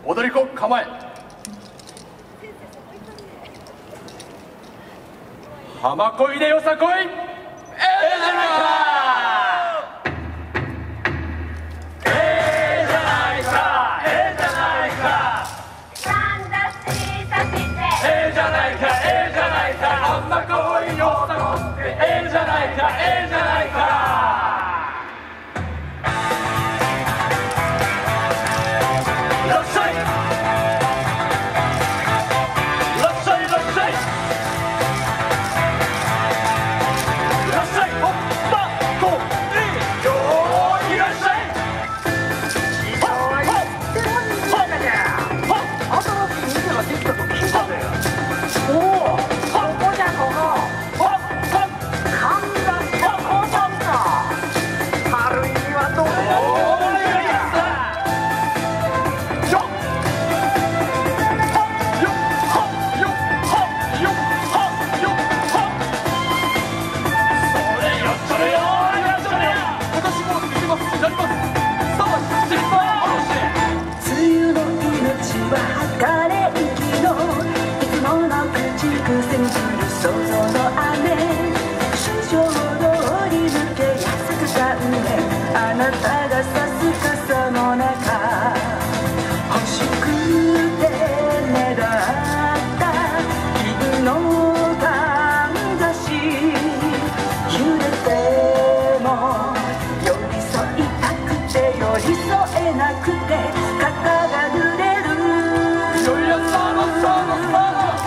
踊り子構え。浜恋でよさこい。ええじゃないか。ええじゃないか。ええじゃないか。 三だしさせて。 ええじゃないか。ええじゃないか。浜恋よさこい。ええじゃないか。ええじゃないか。 あなたがさす傘の中欲しくてねだった銀のかんざし揺れても寄り添いたくて寄り添えなくて肩が濡れるよいやそろそろ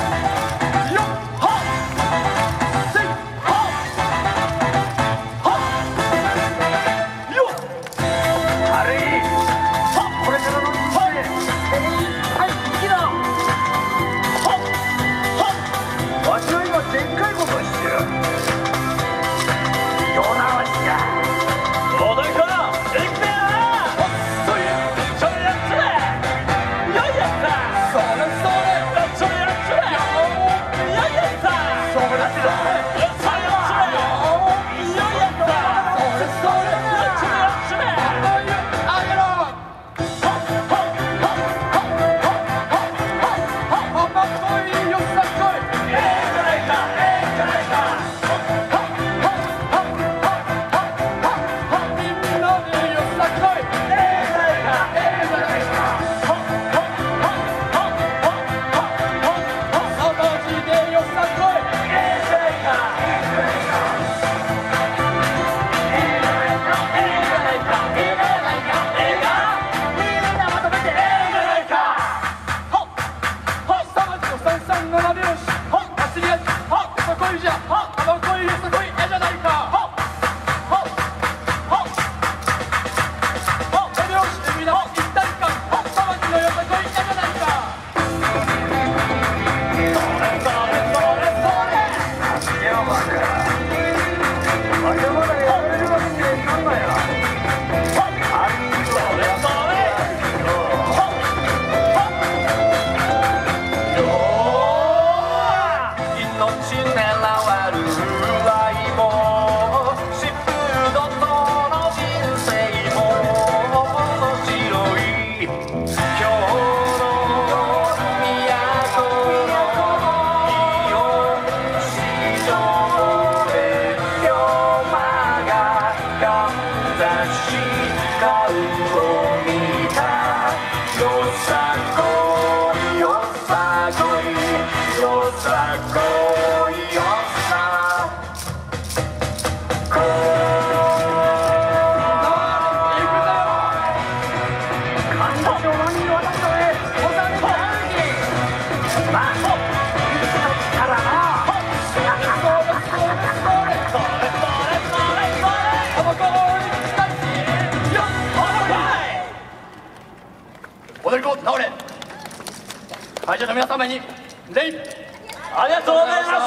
踊り子直れ。会場の皆様に全員ありがとうございました。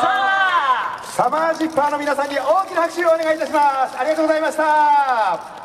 サマージッパーの皆さんに大きな拍手をお願いいたします。ありがとうございました。